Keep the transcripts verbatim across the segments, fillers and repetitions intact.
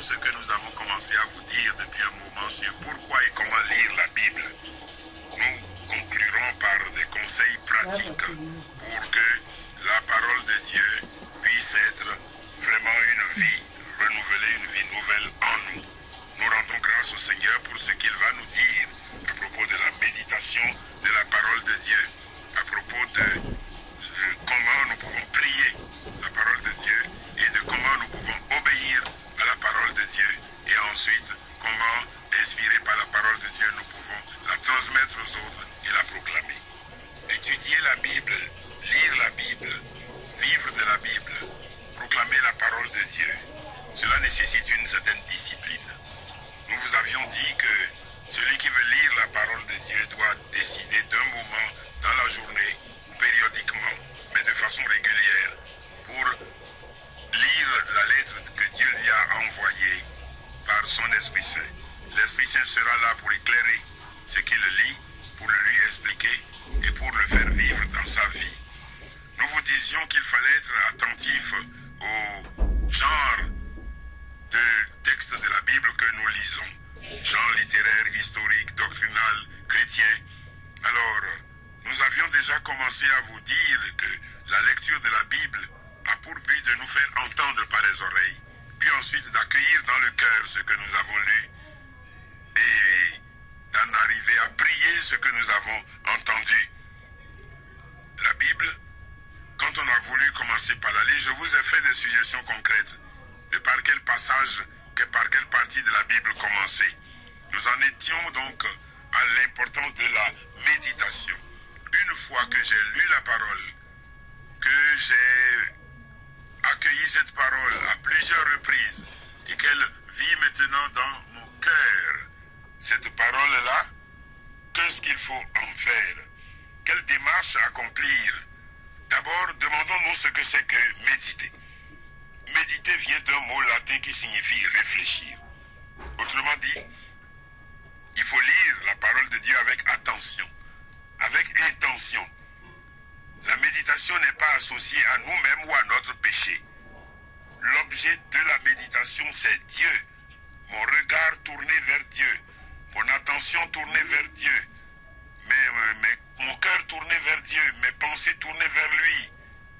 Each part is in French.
ce que nous avons commencé à vous dire depuis un moment sur pourquoi et comment lire la Bible. Nous conclurons par des conseils pratiques pour que la parole de Dieu puisse être vraiment une vie renouvelée, une vie nouvelle en nous. Nous rendons grâce au Seigneur pour ce qu'il va nous dire à propos de la méditation de la parole de Dieu, à propos de, de comment nous pouvons prier la parole de Dieu et de comment nous pouvons obéir à la parole de Dieu. Et ensuite, comment, inspirés par la parole de Dieu, nous pouvons la transmettre aux autres et la proclamer. Étudier la Bible, lire la Bible, vivre de la Bible, proclamer la parole de Dieu, cela nécessite une certaine discipline. Nous vous avions dit que celui qui veut lire la parole de Dieu doit décider d'un moment dans la journée ou périodiquement, mais de façon régulière, pour lire la lettre que Dieu lui a envoyée par son Esprit Saint. L'Esprit Saint sera là pour éclairer ce qu'il lit, pour le lui expliquer et pour le faire vivre dans sa vie. Nous vous disions qu'il fallait être attentif au genre de texte de la Bible que nous lisons, genre littéraire, historique, doctrinal, chrétien. Alors, nous avions déjà commencé à vous dire que la lecture de la Bible a pour but de nous faire entendre par les oreilles, puis ensuite d'accueillir dans le cœur ce que nous avons lu et d'en arriver à prier ce que nous avons entendu. La Bible, quand on a voulu commencer par la lire, je vous ai fait des suggestions concrètes de par quel passage, que par quelle partie de la Bible commencer. Nous en étions donc à l'importance de la méditation. Une fois que j'ai lu la parole, que j'ai accueilli cette parole à plusieurs reprises et qu'elle vit maintenant dans mon cœur, cette parole-là, qu'est-ce qu'il faut en faire? Quelle démarche accomplir? D'abord, demandons-nous ce que c'est que méditer. Méditer vient d'un mot latin qui signifie réfléchir. Autrement dit, il faut lire la parole de Dieu avec attention, avec intention. La méditation n'est pas associée à nous-mêmes ou à notre péché. L'objet de la méditation, c'est Dieu. Mon regard tourné vers Dieu, mon attention tournée vers Dieu, mes, mes, mon cœur tourné vers Dieu, mes pensées tournées vers lui.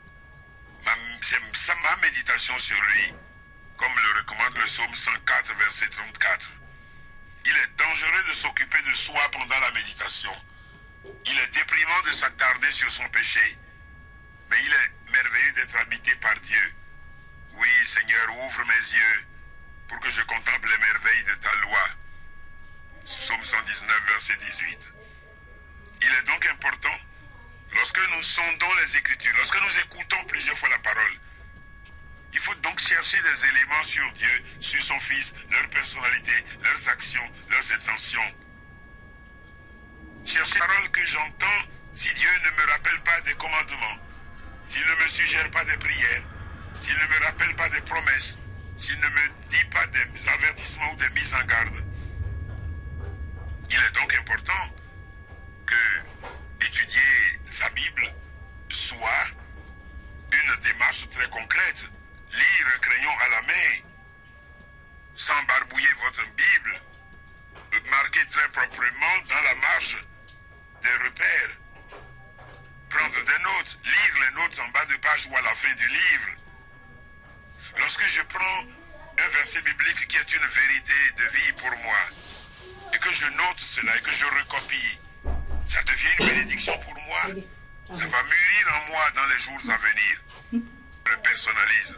C'est ma méditation sur lui, comme le recommande le psaume cent quatre, verset trente-quatre. Il est dangereux de s'occuper de soi pendant la méditation. Il est déprimant de s'attarder sur son péché, mais il est merveilleux d'être habité par Dieu. Oui, Seigneur, ouvre mes yeux pour que je contemple les merveilles de ta loi. Psaume cent dix-neuf, verset dix-huit. Il est donc important, lorsque nous sondons les Écritures, lorsque nous écoutons plusieurs fois la parole, il faut donc chercher des éléments sur Dieu, sur son Fils, leur personnalité, leurs actions, leurs intentions. Chercher la parole que j'entends, si Dieu ne me rappelle pas des commandements, s'il ne me suggère pas des prières, s'il ne me rappelle pas des promesses, s'il ne me dit pas des avertissements ou des mises en garde. Il est donc important que étudier sa Bible soit une démarche très concrète. Lire un crayon à la main, sans barbouiller votre Bible, marquer très proprement dans la marge des repères, prendre des notes, lire les notes en bas de page ou à la fin du livre. Lorsque je prends un verset biblique qui est une vérité de vie pour moi, et que je note cela et que je recopie, ça devient une bénédiction pour moi. Ça va mûrir en moi dans les jours à venir. Je le personnalise.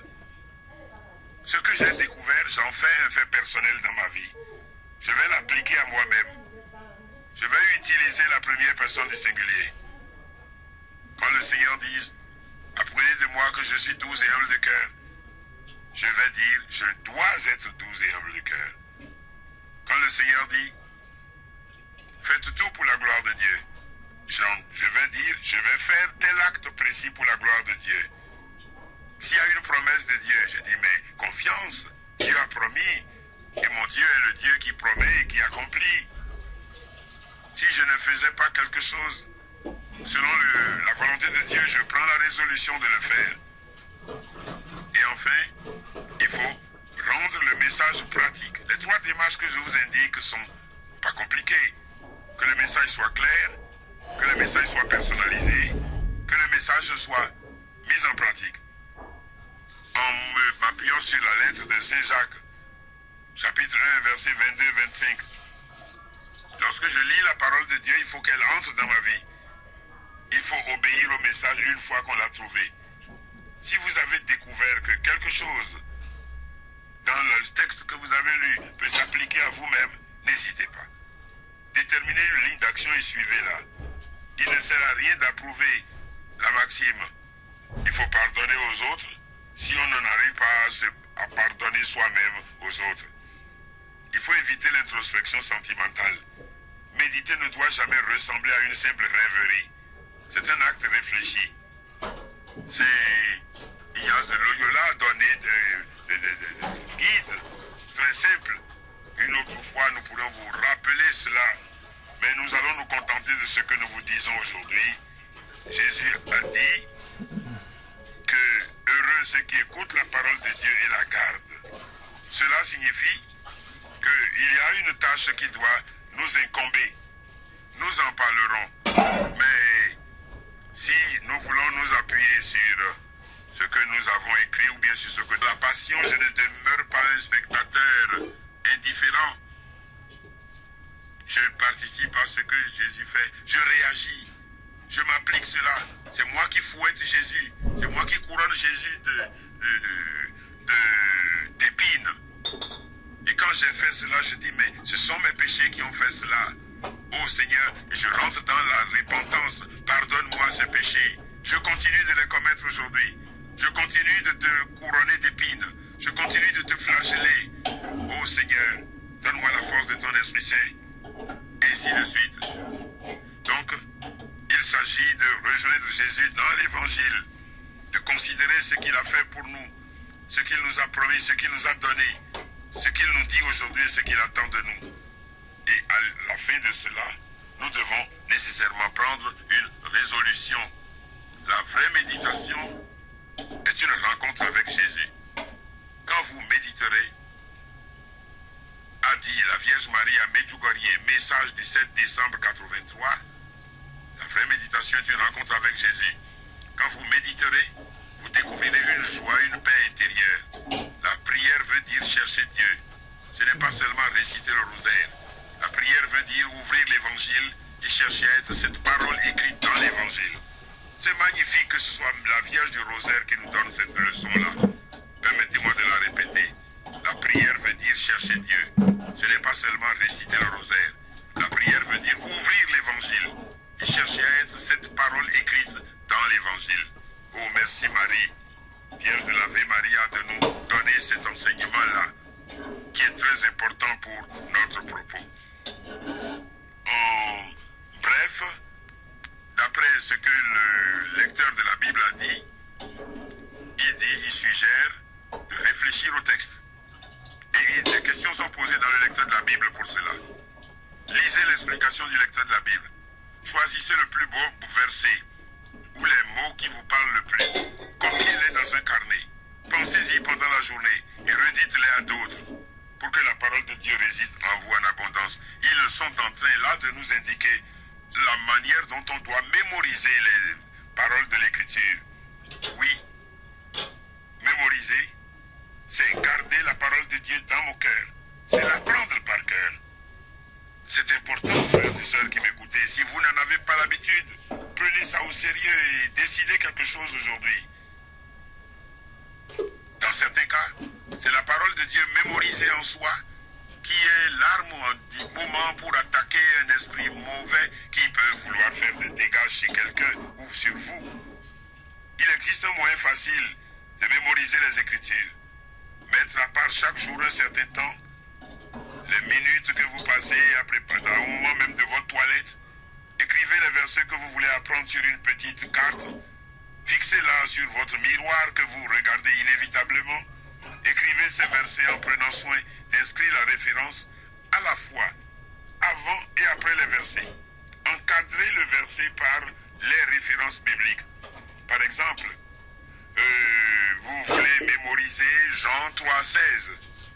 Ce que j'ai découvert, j'en fais un fait personnel dans ma vie. Je vais l'appliquer à moi-même. Je vais utiliser la première personne du singulier. Quand le Seigneur dit « Apprenez de moi que je suis doux et humble de cœur », je vais dire « Je dois être doux et humble de cœur ». Quand le Seigneur dit « Faites tout pour la gloire de Dieu », je vais dire « Je vais faire tel acte précis pour la gloire de Dieu ». S'il y a une promesse de Dieu, je dis, mais confiance, Dieu a promis, et mon Dieu est le Dieu qui promet et qui accomplit. Si je ne faisais pas quelque chose selon le, la volonté de Dieu, je prends la résolution de le faire. Et enfin, il faut rendre le message pratique. Les trois démarches que je vous indique sont pas compliquées. Que le message soit clair, que le message soit personnalisé, que le message soit mis en pratique. En m'appuyant sur la lettre de Saint Jacques, chapitre un, verset vingt-deux à vingt-cinq. Lorsque je lis la parole de Dieu, il faut qu'elle entre dans ma vie. Il faut obéir au message une fois qu'on l'a trouvé. Si vous avez découvert que quelque chose dans le texte que vous avez lu peut s'appliquer à vous-même, n'hésitez pas. Déterminez une ligne d'action et suivez-la. Il ne sert à rien d'approuver la maxime. Il faut pardonner aux autres si on n'en arrive pas à, se, à pardonner soi-même aux autres. Il faut éviter l'introspection sentimentale. Méditer ne doit jamais ressembler à une simple rêverie. C'est un acte réfléchi. C'est Ignace de Loyola a donné des, des, des, des guides très simples. Une autre fois, nous pourrons vous rappeler cela, mais nous allons nous contenter de ce que nous vous disons aujourd'hui. Jésus a dit que heureux ceux qui écoutent la parole de Dieu et la gardent. Cela signifie qu'il y a une tâche qui doit nous incomber. Nous en parlerons, mais si nous voulons nous appuyer sur ce que nous avons écrit ou bien sur ce que la passion, je ne demeure pas un spectateur indifférent. Je participe à ce que Jésus fait. Je réagis. Je m'applique cela. C'est moi qui fouette Jésus. C'est moi qui couronne Jésus de, de, de, de, d'épines. Et quand j'ai fait cela, je dis, mais ce sont mes péchés qui ont fait cela. Oh Seigneur, je rentre dans la repentance. Pardonne-moi ces péchés. Je continue de les commettre aujourd'hui. Je continue de te couronner d'épines. Je continue de te flageller. Oh Seigneur, donne-moi la force de ton Esprit Saint. Ainsi de suite. Donc, il s'agit de rejoindre Jésus dans l'Évangile, de considérer ce qu'il a fait pour nous, ce qu'il nous a promis, ce qu'il nous a donné, ce qu'il nous dit aujourd'hui et ce qu'il attend de nous. Et à la fin de cela, nous devons nécessairement prendre une résolution. La vraie méditation est une rencontre avec Jésus. Quand vous méditerez, a dit la Vierge Marie à Medjugorje, message du sept décembre quatre-vingt-trois, la vraie méditation est une rencontre avec Jésus. Quand vous méditerez, vous découvrirez une joie, une paix intérieure. La prière veut dire chercher Dieu. Ce n'est pas seulement réciter le rosaire. La prière veut dire ouvrir l'Évangile et chercher à être cette parole écrite dans l'Évangile. C'est magnifique que ce soit la Vierge du rosaire qui nous donne cette leçon-là. Permettez-moi de la répéter. La prière veut dire chercher Dieu. Ce n'est pas seulement réciter le rosaire. La prière veut dire ouvrir l'Évangile et chercher à être cette parole écrite dans l'Évangile. Oh, merci Marie, Vierge de l'Ave Maria, de nous donner cet enseignement-là, qui est très important pour notre propos. En bref, d'après ce que le lecteur de la Bible a dit, il dit, il suggère de réfléchir au texte. Et des questions sont posées dans le lecteur de la Bible pour cela. Lisez l'explication du lecteur de la Bible. Choisissez le plus beau verset ou les mots qui vous parlent le plus. Copiez-les dans un carnet. Pensez-y pendant la journée et redites-les à d'autres pour que la parole de Dieu réside en vous en abondance. Ils sont en train là de nous indiquer la manière dont on doit mémoriser les paroles de l'Écriture. Oui, mémoriser, c'est garder la parole de Dieu dans mon cœur. C'est l'apprendre par cœur. C'est important, frères et sœurs qui m'écoutez. Si vous n'en avez pas l'habitude, prenez ça au sérieux et décidez quelque chose aujourd'hui. Dans certains cas, c'est la parole de Dieu mémorisée en soi qui est l'arme du moment pour attaquer un esprit mauvais qui peut vouloir faire des dégâts chez quelqu'un ou sur vous. Il existe un moyen facile de mémoriser les Écritures. Mettre à part chaque jour un certain temps, les minutes que vous passez à préparer, au moment même de votre toilette, écrivez les versets que vous voulez apprendre sur une petite carte, fixez-la sur votre miroir que vous regardez inévitablement, écrivez ces versets en prenant soin d'inscrire la référence à la fois avant et après les versets. Encadrez le verset par les références bibliques. Par exemple, euh, vous voulez mémoriser Jean trois seize.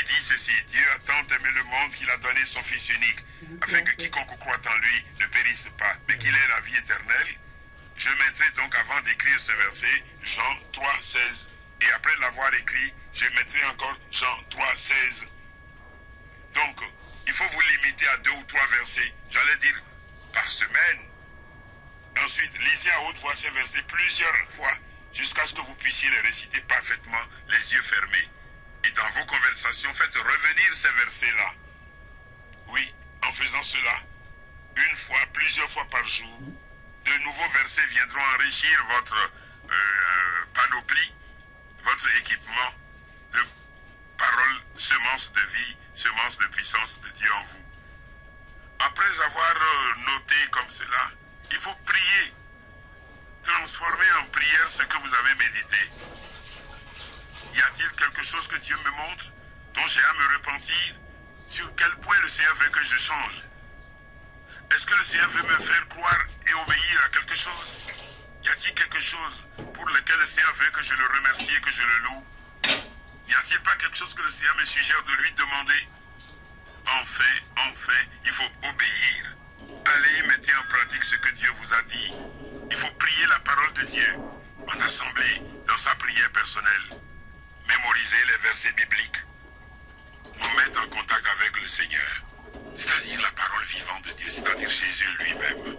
dit ceci, Dieu a tant aimé le monde qu'il a donné son Fils unique, afin que quiconque croit en lui ne périsse pas, mais qu'il ait la vie éternelle. Je mettrai donc, avant d'écrire ce verset, Jean trois, seize. Et après l'avoir écrit, je mettrai encore Jean trois, seize. Donc, il faut vous limiter à deux ou trois versets, j'allais dire par semaine. Ensuite, lisez à haute voix ces versets plusieurs fois, jusqu'à ce que vous puissiez les réciter parfaitement, les yeux fermés. Et dans vos conversations, faites revenir ces versets-là. Oui, en faisant cela, une fois, plusieurs fois par jour, de nouveaux versets viendront enrichir votre euh, panoplie, votre équipement de paroles, semences de vie, semences de puissance de Dieu en vous. Après avoir euh, noté comme cela, il faut prier, transformer en prière ce que vous avez médité. Y a-t-il quelque chose que Dieu me montre, dont j'ai à me repentir? Sur quel point le Seigneur veut que je change? Est-ce que le Seigneur veut me faire croire et obéir à quelque chose? Y a-t-il quelque chose pour lequel le Seigneur veut que je le remercie et que je le loue? N'y a-t-il pas quelque chose que le Seigneur me suggère de lui demander? Enfin, enfin, il faut obéir. Allez, mettez en pratique ce que Dieu vous a dit. Il faut prier la parole de Dieu en assemblée, dans sa prière personnelle. Mémoriser les versets bibliques. Nous mettre en contact avec le Seigneur. C'est-à-dire la parole vivante de Dieu, c'est-à-dire Jésus lui-même.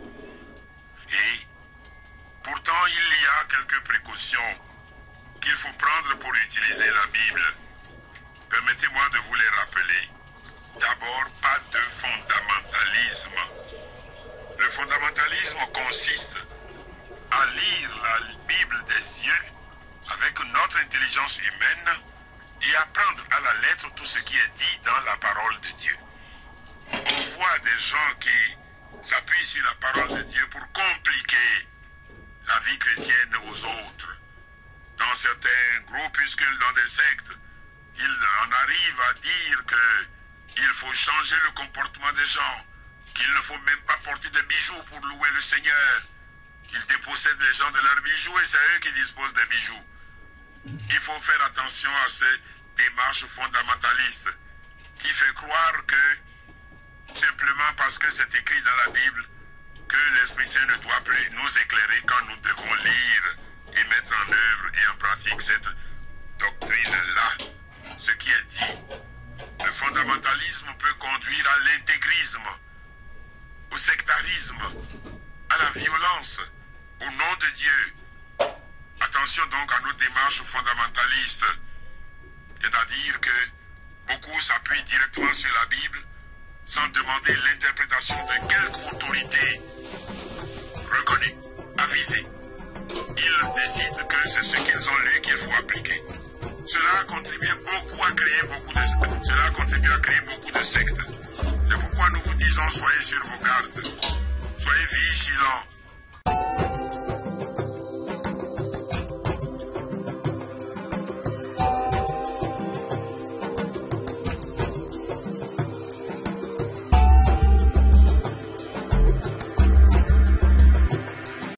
Et pourtant, il y a quelques précautions qu'il faut prendre pour utiliser la Bible. Permettez-moi de vous les rappeler. D'abord, pas de fondamentalisme. Le fondamentalisme consiste à lire la Bible des yeux avec notre intelligence humaine et apprendre à la lettre tout ce qui est dit dans la parole de Dieu. On voit des gens qui s'appuient sur la parole de Dieu pour compliquer la vie chrétienne aux autres. Dans certains groupuscules, dans des sectes, il en arrive à dire qu'il faut changer le comportement des gens, qu'il ne faut même pas porter de bijoux pour louer le Seigneur. Ils dépossèdent les gens de leurs bijoux et c'est eux qui disposent des bijoux. Il faut faire attention à ces démarches fondamentalistes qui fait croire que simplement parce que c'est écrit dans la Bible que l'Esprit Saint ne doit plus nous éclairer quand nous devons lire et mettre en œuvre et en pratique cette doctrine-là. Ce qui est dit, le fondamentalisme peut conduire à l'intégrisme, au sectarisme, à la violence, au nom de Dieu. Attention donc à nos démarches fondamentalistes, c'est-à-dire que beaucoup s'appuient directement sur la Bible sans demander l'interprétation de quelque autorité reconnue, avisée. Ils décident que c'est ce qu'ils ont lu qu'il faut appliquer. Cela a contribué beaucoup à créer beaucoup de Cela a contribué à créer beaucoup de sectes. C'est pourquoi nous vous disons, soyez sur vos gardes.